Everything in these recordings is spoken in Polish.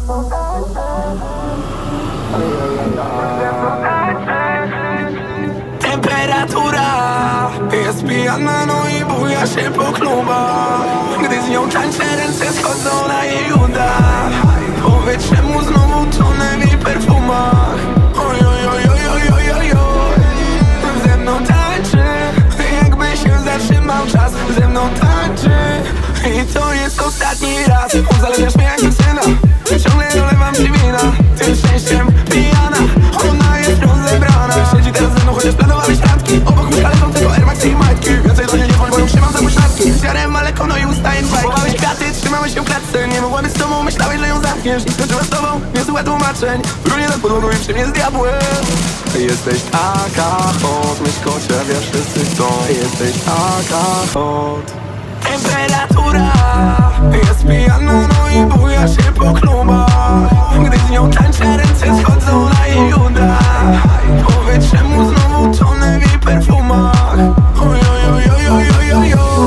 Temperatura jest pijana, no i buja się po klubach. Gdy z nią tańczę, ręce schodzą na jej udach. Powietrze mu znowu tonę w jej perfumach. Oj, oj, oj, oj, oj, oj, oj, oj. Ze mną tańczy, jakby się zatrzymał czas. Ze mną tańczy i to jest ostatni raz. Uzależniasz mnie jak syna, ciągle dolewam ci wina. Tym szczęściem pijana, ona jest rozebrana. Siedzi teraz ze mną, chociaż planowałeś randki. Obok mnie lecą tylko Air Maxy i majtki. Więcej do niej nie chodź, bo ją trzymam za pośladki. Zjarem maleko, no i ustaje bajki. Chowałeś kraty, trzymałeś się w klatce. Nie mogłam z tobą, myślałeś, że ją zamkniesz. I skończyła z tobą, niezłe tłumaczeń. Brunie nad podłogą i przy mnie z diabłem. Jesteś taka hot, myszko ciebie wszyscy chcą. Jesteś taka hot. Temperatura jest pijana, no i buja się po klubach. Gdy z nią tańczę, ręce schodzą na jej udach. Powietrze mu znowu tonę w jej perfumach. Oj, oj, oj, oj, oj, oj, oj, oj.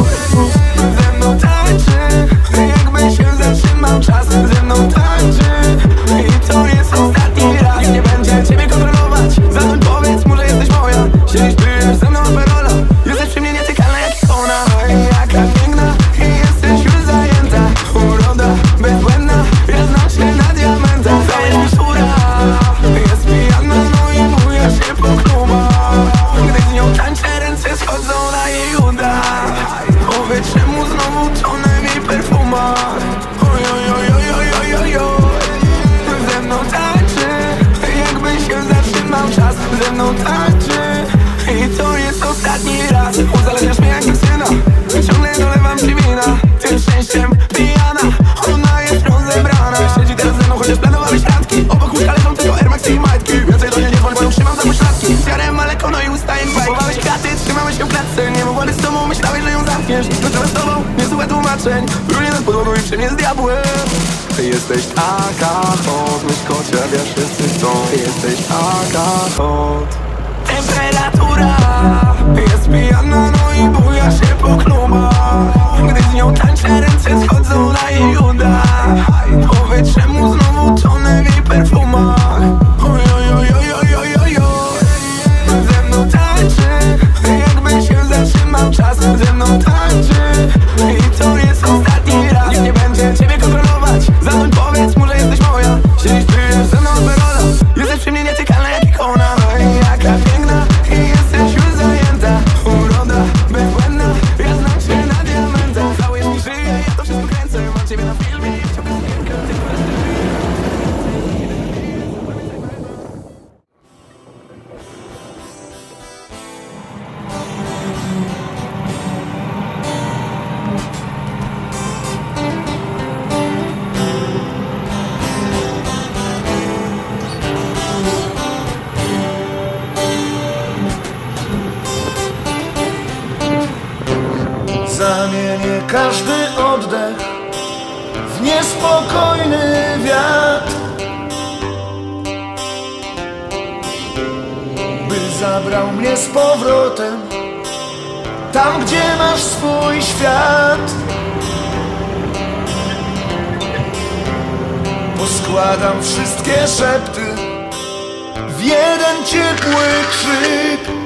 Ze mną tańczy, jakby się zatrzymał czas. Ze mną tańczy i to jest ostatni raz. Nikt nie będzie ciebie kontrolować. Zadzwoń, powiedz mu, że jesteś moja. Siedzisz, pijesz ze mną aperola. Jesteś przy mnie nietykalna jak ikona. Jaka piękna i jesteś już zajęta. Uroda bezbłędna, ja znam się na diamentach. Temperatura jest pijana, no i buja się po klubach. Gdy z nią tańczę, ręce schodzą na jej udach. Powietrze mu znowu tonę w jej perfumach. Oj, oj, oj, oj, oj, oj, oj, oj. Ze mną tańczy, jakby się zatrzymał czas. Ze mną tańczy i to jest ostatni raz. Uzależniasz mnie jak syna, ciągle dolewam ci wina. Tym szczęściem pijana, ona jest rozebrana. Siedzi teraz ze mną, chociaż planowałeś randki. Obok łóżka leżą tylko Air Maxy i majtki. Więcej do niej nie chodź, bo ją trzymam za pośladki. Zjarem maleko, no i ustaje bajki. Chowałeś kraty, trzymałeś się w klatce. Nie mogłam z tobą, myślałeś, że ją zamkniesz. Skończyła z tobą, niezłe tłumaczeń. Brunie nad podłogą i przy mnie z diabłem. Jesteś taka hot, myszko ciebie wszyscy chcą. Jesteś taka hot. Temperatura jest pijana, no i buja się po klubach. Gdy z nią tańczę, ręce schodzą na jej udach. Powietrze mu znowu tonę w jej perfumach. Oj, oj, oj, oj, oj, oj, oj, oj. Ze mną tańczy, jakby się zatrzymał czas. Ze mną tańczy i to jest ostatni raz. Nikt nie będzie ciebie kontrolować. Zadzwoń, powiedz mu, że jesteś moja. Siedzisz, pijesz ze mną aperola. Jesteś przy mnie nietykalna jak ikona. Jaka piękna i jesteś już zajęta. Uroda bezbłędna, ja znam się na diamentach. Całujesz mi szyję, ja to wszystko kręcę. Mam ciebie na filmie i chciałbym zdjękę. Zamienię każdy oddech w niespokojny wiatr, by zabrał mnie z powrotem tam, gdzie masz swój świat. Poskładam wszystkie szepty w jeden ciepły krzyk,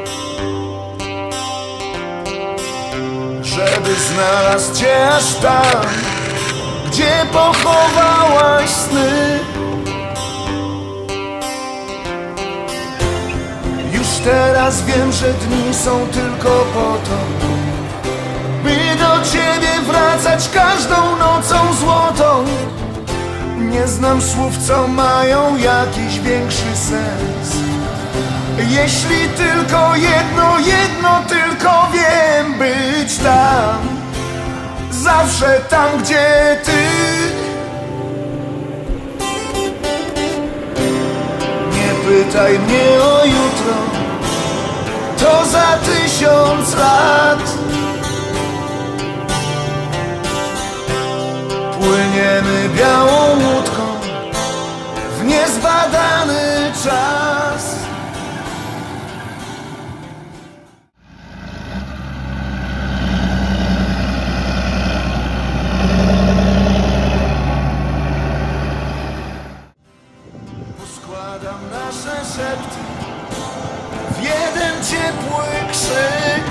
żeby znalazł cię aż tam, gdzie pochowałaś sny. Już teraz wiem, że dni są tylko po to, by do ciebie wracać każdą nocą złotą. Nie znam słów, co mają jakiś większy sens. Jeśli tylko jedno tylko wiem, być tam, zawsze tam, gdzie ty. Nie pytaj mnie o jutro, to za 1000 lat. Płyniemy białą łódką w niezbadany czas. Zamieszam nasze szepty w jeden ciepły krzyk,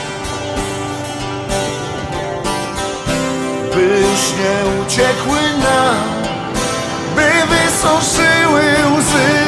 by już nie uciekły nam, by wysuszyły łzy.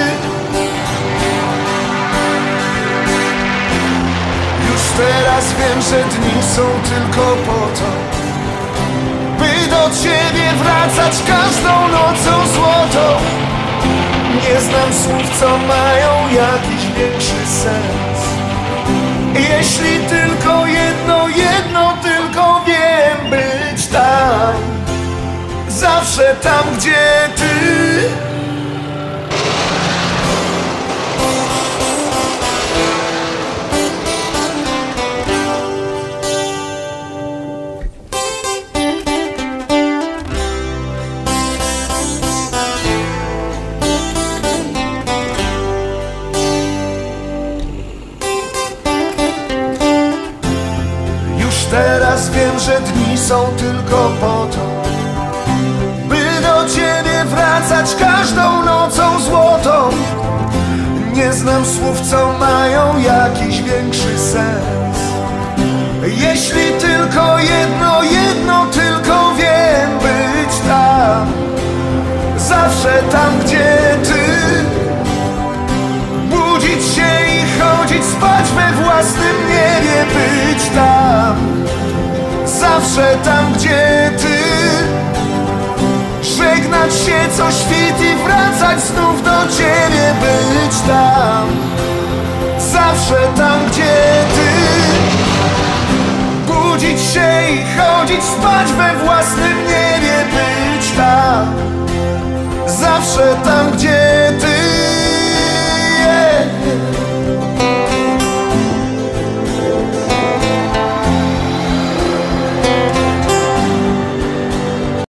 Już teraz wiem, że dni są tylko po to, by do Ciebie wracać każdą nocą złotą. Nie znam słów, co mają jakiś większy sens. Jeśli tylko jedno tylko wiem, być tam, zawsze tam, gdzie Ty. Teraz wiem, że dni są tylko po to, by do Ciebie wracać każdą nocą złotą. Nie znam słów, co mają jakiś większy sens. Jeśli tylko jedno tylko wiem, być tam, zawsze tam, gdzie Ty. Budzić się i chodzić spać we własnym niebie, być tam, zawsze tam, gdzie Ty. Żegnać się co świt i wracać znów do Ciebie, być tam, zawsze tam, gdzie Ty. Budzić się i chodzić spać we własnym niebie, być tam, zawsze tam,